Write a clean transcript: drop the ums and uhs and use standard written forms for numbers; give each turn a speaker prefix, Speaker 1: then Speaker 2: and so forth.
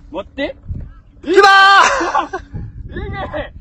Speaker 1: 持って。
Speaker 2: きまー
Speaker 1: いいね